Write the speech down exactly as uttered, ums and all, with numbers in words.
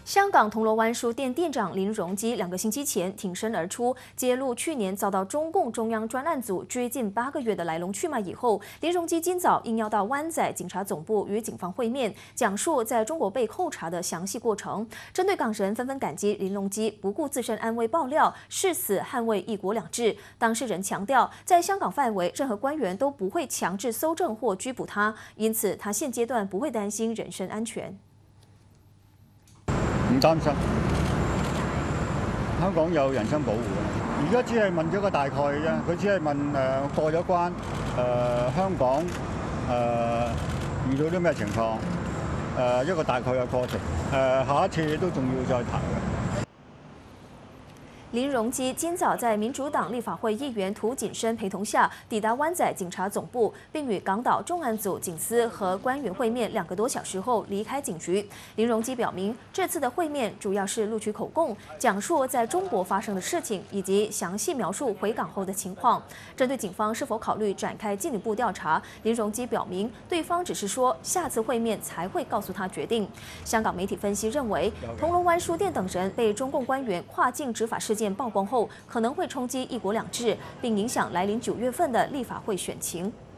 香港铜锣湾书店店长林荣基两个星期前挺身而出，揭露去年遭到中共中央专案组追近八个月的来龙去脉以后，林荣基今早应邀到湾仔警察总部与警方会面，讲述在中国被扣查的详细过程。针对港人纷纷感激林荣基不顾自身安危爆料，誓死捍卫一国两制。当事人强调，在香港范围，任何官员都不会强制搜证或拘捕他，因此他现阶段不会担心人身安全。 唔擔心，香港有人身保護嘅。而家只係問咗個大概嘅啫，佢只係問誒、呃、過咗關，誒、呃、香港誒、呃、遇到啲咩情況，誒、呃、一個大概嘅過程，誒、呃、下一次都仲要再談嘅。 林荣基今早在民主党立法会议员涂谨申陪同下抵达湾仔警察总部，并与港岛重案组警司和官员会面两个多小时后离开警局。林荣基表明，这次的会面主要是录取口供，讲述在中国发生的事情，以及详细描述回港后的情况。针对警方是否考虑展开进一步调查，林荣基表明，对方只是说下次会面才会告诉他决定。香港媒体分析认为，铜锣湾书店等人被中共官员跨境执法事件 曝光后，可能会冲击一国两制，并影响来临九月份的立法会选情。